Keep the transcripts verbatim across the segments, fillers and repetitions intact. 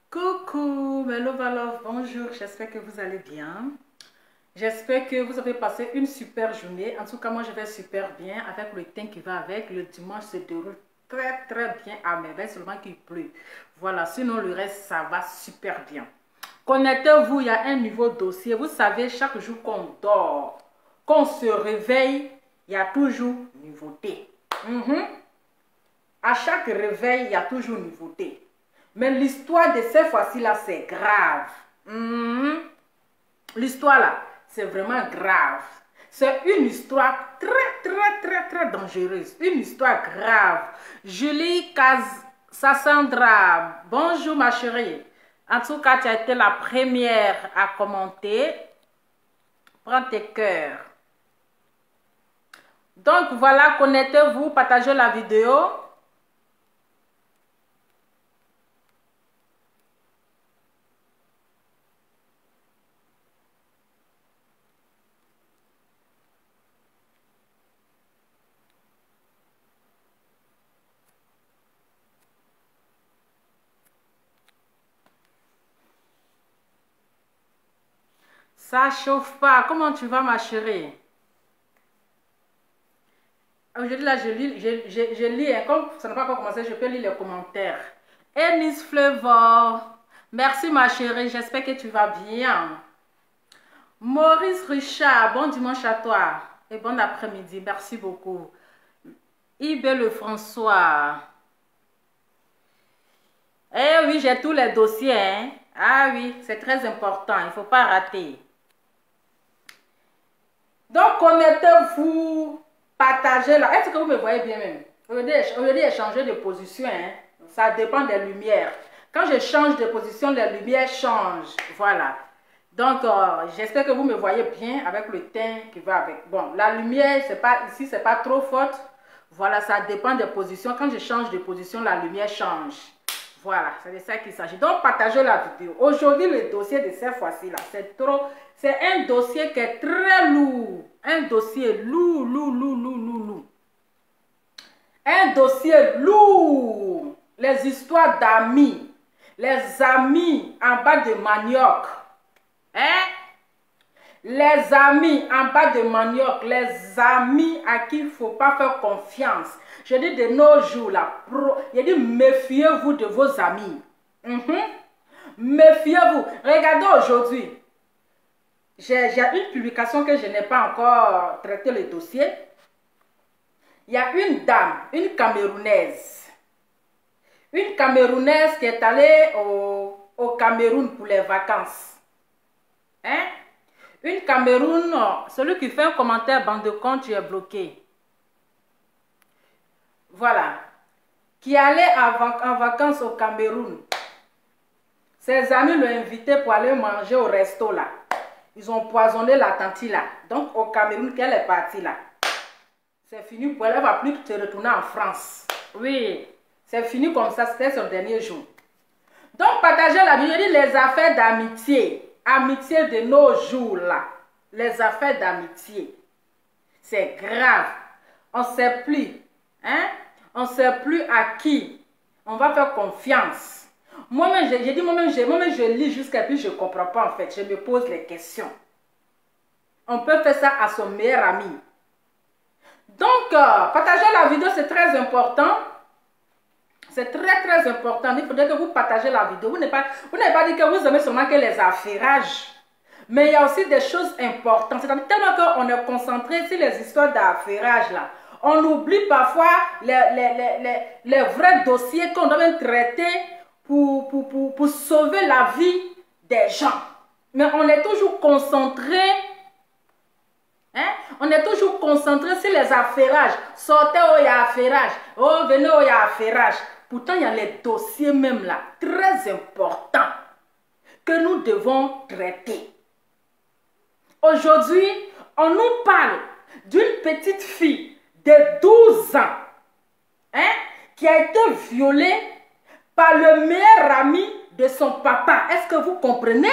Coucou, mes love love, bonjour, j'espère que vous allez bien. J'espère que vous avez passé une super journée. En tout cas, moi je vais super bien avec le temps qui va avec. Le dimanche se déroule très très bien à merveille, seulement qu'il pleut. Voilà, sinon le reste ça va super bien. Connectez-vous, il y a un nouveau dossier. Vous savez, chaque jour qu'on dort, qu'on se réveille, il y a toujours nouveauté. Mm-hmm. À chaque réveil, il y a toujours nouveauté. Mais l'histoire de cette fois-ci là, c'est grave. Mm-hmm. L'histoire là, c'est vraiment grave. C'est une histoire très, très, très, très dangereuse. Une histoire grave. Julie Kaz Sassandra, bonjour ma chérie. En tout cas, tu as été la première à commenter. Prends tes cœurs. Donc voilà, connectez-vous, partagez la vidéo. Ça chauffe pas. Comment tu vas, ma chérie? Aujourd'hui, là, je lis, je, je, je lis, hein, comme ça n'a pas encore commencé, je peux lire les commentaires. Ennis Flavor, merci, ma chérie. J'espère que tu vas bien. Maurice Richard, bon dimanche à toi. Et bon après-midi. Merci beaucoup. Ibé Le François. Eh oui, j'ai tous les dossiers. Hein. Ah oui, c'est très important. Il ne faut pas rater. Donc, connectez-vous, partagez-la. Est-ce que vous me voyez bien même? Aujourd'hui, j'ai changé de position. Hein? Ça dépend des lumières. Quand je change de position, les lumières changent. Voilà. Donc, euh, j'espère que vous me voyez bien avec le teint qui va avec. Bon, la lumière, c'est pas ici, c'est pas trop forte. Voilà, ça dépend des positions. Quand je change de position, la lumière change. Voilà, c'est de ça qu'il s'agit. Donc, partagez la vidéo. Aujourd'hui, le dossier de cette fois-ci, là, c'est trop... C'est un dossier qui est très lourd. Un dossier lourd, lourd, lourd, lourd, lourd, lourd. Un dossier lourd. Les histoires d'amis. Les amis en bas de manioc. Hein? Les amis en bas de manioc. Les amis à qui il ne faut pas faire confiance. Je dis de nos jours là. Je dis méfiez-vous de vos amis. Mm-hmm. Méfiez-vous. Regardez aujourd'hui. J'ai une publication que je n'ai pas encore traité le dossier. Il y a une dame, une Camerounaise. Une Camerounaise qui est allée au, au Cameroun pour les vacances. Hein? Une Cameroun, celui qui fait un commentaire, bande de compte, tu es bloqué. Voilà. Qui allait en vacances au Cameroun. Ses amis l'ont invité pour aller manger au resto là. Ils ont poisonné la tante là. Donc au Cameroun qu'elle est partie là. C'est fini pour elle. Elle ne va plus se retourner en France. Oui. C'est fini comme ça. C'était son dernier jour. Donc partagez la vidéo. Je dis les affaires d'amitié. Amitié de nos jours là. Les affaires d'amitié. C'est grave. On ne sait plus. Hein? On ne sait plus à qui on va faire confiance. Moi-même, j'ai dit, moi-même, je, moi je lis jusqu'à puis je ne comprends pas en fait. Je me pose les questions. On peut faire ça à son meilleur ami. Donc, euh, partager la vidéo, c'est très important. C'est très, très important. Il faudrait que vous partagez la vidéo. Vous n'avez pas, pas dit que vous aimez seulement que les affairages. Mais il y a aussi des choses importantes. C'est-à-dire tellement qu'on est concentré sur les histoires d'affairage là. On oublie parfois les, les, les, les, les vrais dossiers qu'on doit même traiter pour, pour, pour, pour sauver la vie des gens. Mais on est toujours concentré. Hein? On est toujours concentré sur les affairages. Sortez où il y a affairage. Oh, venez où il y a affairage. Pourtant, il y a les dossiers même là, très importants, que nous devons traiter. Aujourd'hui, on nous parle d'une petite fille de douze ans, hein, qui a été violée par le meilleur ami de son papa. Est-ce que vous comprenez?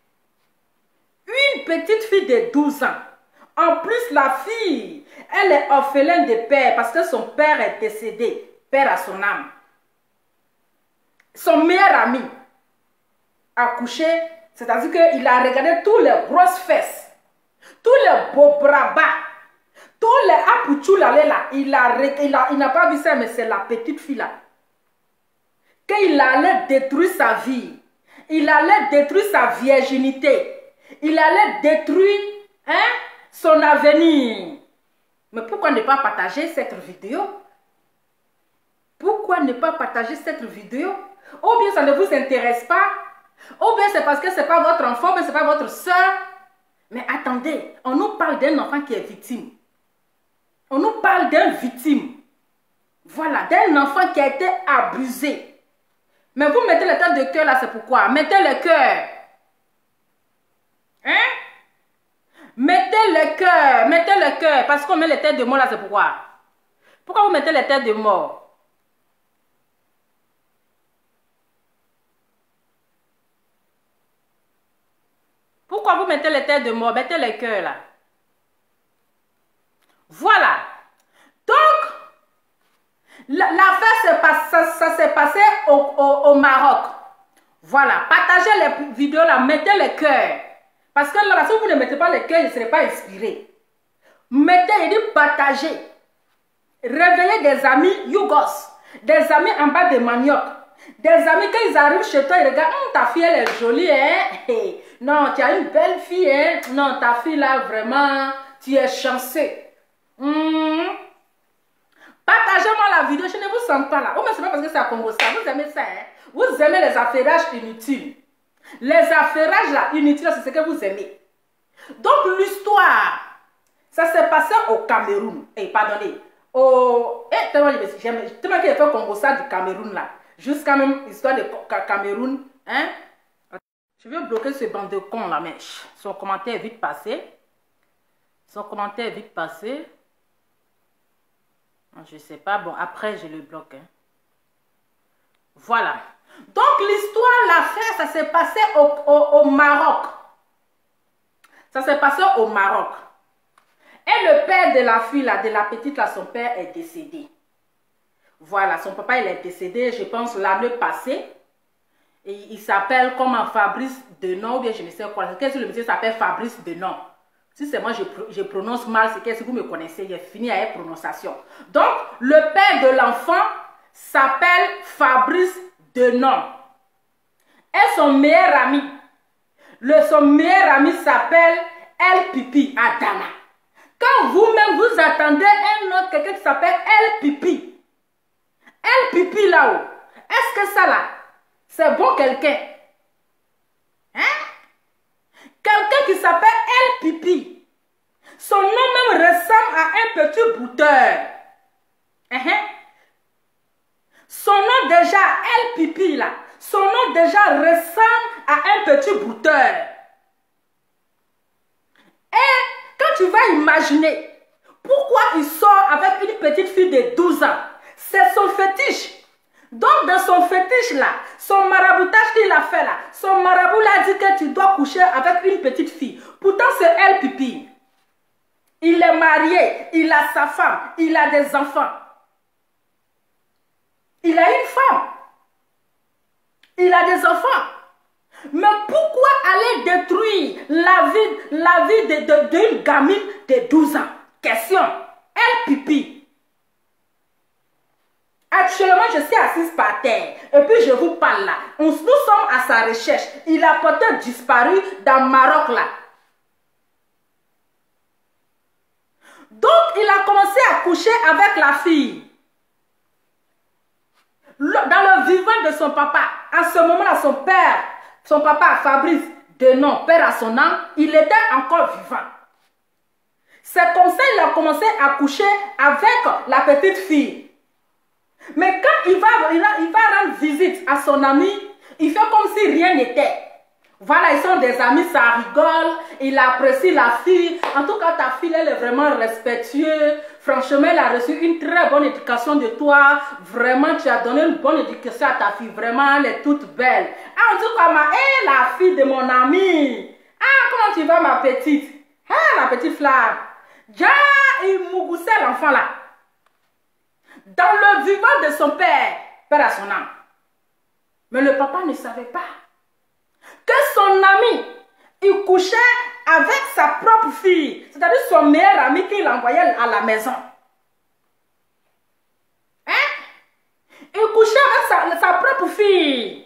Une petite fille de douze ans. En plus, la fille, elle est orpheline de père parce que son père est décédé. Père à son âme. Son meilleur ami. accouché, c'est-à-dire qu'il a regardé tous les grosses fesses, tous les beaux bras bas, tous les apouchous là, là, il a, il a, il n'a pas vu ça, mais c'est la petite fille là. Qu'il allait détruire sa vie, il allait détruire sa virginité, il allait détruire hein, son avenir. Mais pourquoi ne pas partager cette vidéo? Pourquoi ne pas partager cette vidéo? Ou bien ça ne vous intéresse pas? Ou bien c'est parce que ce n'est pas votre enfant, mais ce n'est pas votre soeur. Mais attendez, on nous parle d'un enfant qui est victime. On nous parle d'un victime. Voilà, d'un enfant qui a été abusé. Mais vous mettez le tête de cœur là, c'est pourquoi? Mettez le cœur. Hein? Mettez le cœur, mettez le cœur. Parce qu'on met les têtes de mort là, c'est pourquoi? Pourquoi vous mettez les têtes de mort? Pourquoi vous mettez les têtes de mort? Mettez le cœur là. Voilà. Donc, l'affaire, ça, ça s'est passé au, au, au Maroc. Voilà. Partagez les vidéos là, mettez le cœur. Parce que là, si vous ne mettez pas le cœur, je ne serai pas inspiré. Mettez, il dit partagez. Réveillez des amis yougos, des amis en bas de manioc, des amis quand ils arrivent chez toi, ils regardent, hm, ta fille elle est jolie, hein? Hey, non, tu as une belle fille, hein? Non, ta fille là, vraiment, tu es chanceux. Hmm. Partagez-moi la vidéo, je ne vous sens pas là. Oh, mais c'est pas parce que c'est à Congo ça, vous aimez ça, hein? Vous aimez les affairages inutiles. Les affairages là, inutiles, c'est ce que vous aimez. Donc l'histoire, ça s'est passé au Cameroun. Eh, pardonnez. Au... Eh, tellement j'aime, tellement qu'il a fait Congo ça du Cameroun là. Jusqu'à même histoire de Cameroun. Hein? Je vais bloquer ce bande de cons là, mais son commentaire est vite passé. Son commentaire est vite passé. Je sais pas, bon, après je le bloque. Hein. Voilà. Donc l'histoire, l'affaire, ça s'est passé au, au, au Maroc. Ça s'est passé au Maroc. Et le père de la fille, là, de la petite, là, son père est décédé. Voilà, son papa, il est décédé, je pense, l'année passée. Et il s'appelle comment Fabrice Denon, ou bien je ne sais quoi. Qu'est-ce que le monsieur s'appelle Fabrice Denon? Si c'est moi, je, je prononce mal, c'est qu'est-ce que vous me connaissez, j'ai fini à la prononciation. Donc, le père de l'enfant s'appelle Fabrice Denon. Et son meilleur ami, le, son meilleur ami s'appelle El Pipi Adama. Quand vous-même vous attendez un autre, quelqu'un qui s'appelle El Pipi, El Pipi là-haut, est-ce que ça là, c'est bon quelqu'un? Hein? Quelqu'un qui s'appelle El Pipi, son nom même ressemble à un petit bouteur. Uh-huh. Son nom déjà, El Pipi là, son nom déjà ressemble à un petit bouteur. Et quand tu vas imaginer pourquoi il sort avec une petite fille de douze ans, c'est son fétiche. Donc dans son fétiche là, son maraboutage qu'il a fait là, son marabout l'a dit que tu dois coucher avec une petite fille. Pourtant c'est El Pipi. Il est marié, il a sa femme, il a des enfants. Il a une femme. Il a des enfants. Mais pourquoi aller détruire la vie, la vie d'une de, de, de gamine de douze ans? Question. El Pipi. Actuellement, je suis assise par terre. Et puis, je vous parle là. On, nous sommes à sa recherche. Il a peut-être disparu dans le Maroc là. Donc, il a commencé à coucher avec la fille. Dans le vivant de son papa. À ce moment-là, son père, son papa Fabrice Denon, père à son âme, il était encore vivant. C'est comme ça qu'il a commencé à coucher avec la petite fille. Mais quand il va, il va, il va rendre visite à son ami, il fait comme si rien n'était. Voilà, ils sont des amis, ça rigole, il apprécie la fille. En tout cas, ta fille, elle est vraiment respectueuse. Franchement, elle a reçu une très bonne éducation de toi. Vraiment, tu as donné une bonne éducation à ta fille. Vraiment, elle est toute belle. Ah, en tout cas, ma, hey, la fille de mon ami. Ah, comment tu vas, ma petite? Ah, ma petite flamme. Ja, il mougoussait l'enfant là. Dans le vivant de son père, père à son âme. Mais le papa ne savait pas. que son ami, il couchait avec sa propre fille, c'est-à-dire son meilleur ami qu'il envoyait à la maison. Hein? Il couchait avec sa, sa propre fille.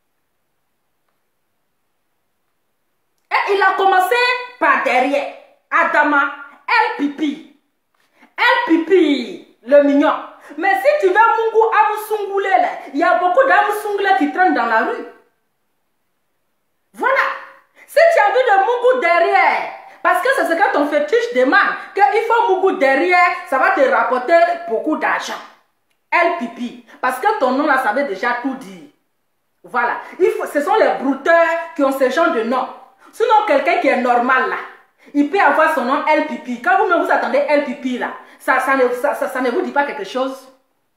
Et il a commencé par derrière. Adama, El Pipi. El Pipi, le mignon. Mais si tu veux Mungu Amusungoulé, il y a beaucoup d'Amusungoulé qui traînent dans la rue. Voilà. Si tu as vu de Mungu derrière, parce que c'est ce que ton fétiche demande, qu'il faut Mungu derrière, ça va te rapporter beaucoup d'argent. El Pipi. Parce que ton nom là, ça veut déjà tout dire. Voilà. Il faut, ce sont les brouteurs qui ont ce genre de nom. Sinon, quelqu'un qui est normal là, il peut avoir son nom El Pipi. Quand vous-même vous attendez El Pipi là, ça, ça, ne, ça, ça, ça ne vous dit pas quelque chose?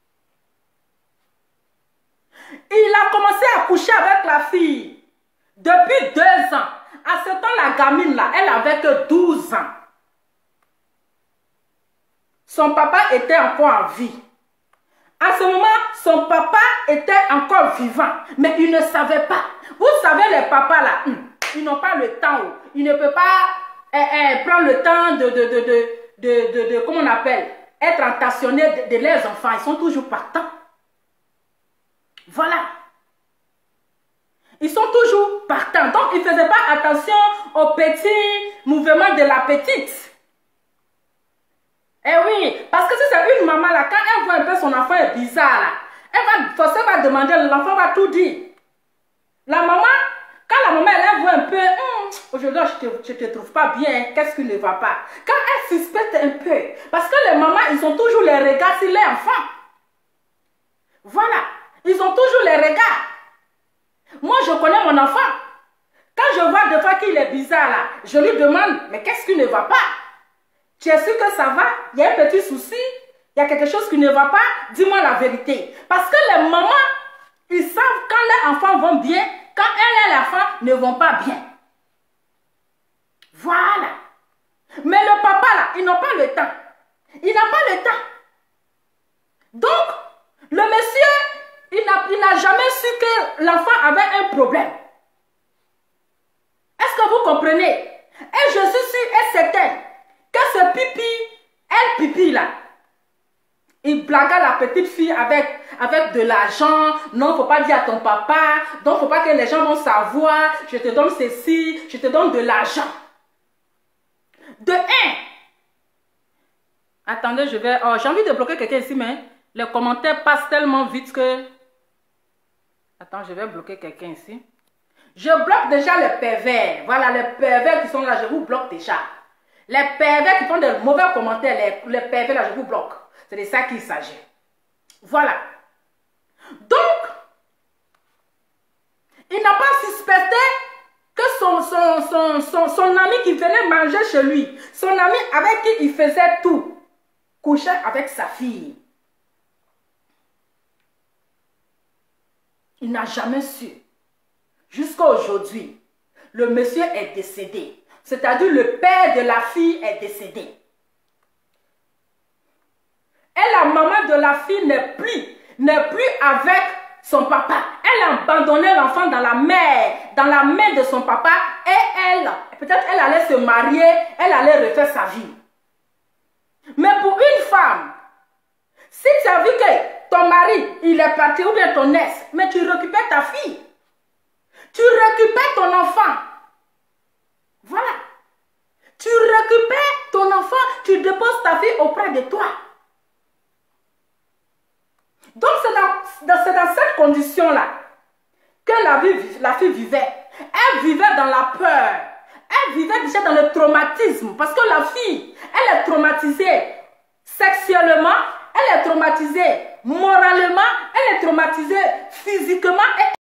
Il a commencé à coucher avec la fille depuis deux ans. À ce temps, la gamine là, elle avait que douze ans. Son papa était encore en vie. À ce moment, son papa était encore vivant, mais il ne savait pas. Vous savez, les papas là, hum, ils n'ont pas le temps. Ils ne peuvent pas eh, eh, prendre le temps de, de, de, de, de, de, de comment on appelle, être attentionnés de, de leurs enfants. Ils sont toujours partants. Voilà. Ils sont toujours partants. Donc, ils ne faisaient pas attention aux petits mouvements de la petite. Eh oui, parce que si c'est une maman là, quand elle voit un peu son enfant est bizarre là, elle va forcément demander, l'enfant va tout dire. La maman, quand la maman elle voit un peu, hm, aujourd'hui je ne te, te trouve pas bien, qu'est-ce qui ne va pas? Quand elle suspecte un peu, parce que les mamans, ils ont toujours les regards sur les enfants. Voilà, ils ont toujours les regards. Moi, je connais mon enfant. Quand je vois des fois qu'il est bizarre là, je lui demande, mais qu'est-ce qui ne va pas? Tu es sûr que ça va? Il y a un petit souci? Il y a quelque chose qui ne va pas? Dis-moi la vérité. Parce que les mamans, ils savent quand les enfants vont bien, quand elles et les enfants ne vont pas bien. Voilà. Mais le papa là, ils n'ont pas le temps. Il n'a pas le temps. Donc, le monsieur, il n'a jamais su que l'enfant avait un problème. Est-ce que vous comprenez? Et je suis sûre et certaine que ce pipi, elle pipi là, il blaguait la petite fille avec, avec de l'argent. Non, il ne faut pas dire à ton papa. Donc, il ne faut pas que les gens vont savoir. Je te donne ceci, je te donne de l'argent. De un. Attendez, je vais... Oh, j'ai envie de bloquer quelqu'un ici, mais les commentaires passent tellement vite que... Attends, je vais bloquer quelqu'un ici. Je bloque déjà les pervers. Voilà, les pervers qui sont là, je vous bloque déjà. Les pervers qui font de mauvais commentaires, les, les pervers là, je vous bloque. C'est de ça qu'il s'agit. Voilà. Donc, il n'a pas suspecté que son, son, son, son, son ami qui venait manger chez lui, son ami avec qui il faisait tout, couchait avec sa fille. Il n'a jamais su. Jusqu'à aujourd'hui, le monsieur est décédé. C'est-à-dire le père de la fille est décédé. Et la maman de la fille n'est plus, n'est plus avec son papa. Elle a abandonné l'enfant dans la mer, dans la main de son papa. Et elle, peut-être elle allait se marier, elle allait refaire sa vie. Mais pour une femme, si tu as vu que ton mari, il est parti, ou bien ton ex, mais tu récupères ta fille. Tu récupères ton enfant. Voilà. Tu récupères ton enfant, tu déposes ta fille auprès de toi. Donc c'est dans, dans, dans cette condition-là que la, vie, la fille vivait. Elle vivait dans la peur. Elle vivait déjà dans le traumatisme. Parce que la fille, elle est traumatisée sexuellement, elle est traumatisée moralement, elle est traumatisée physiquement et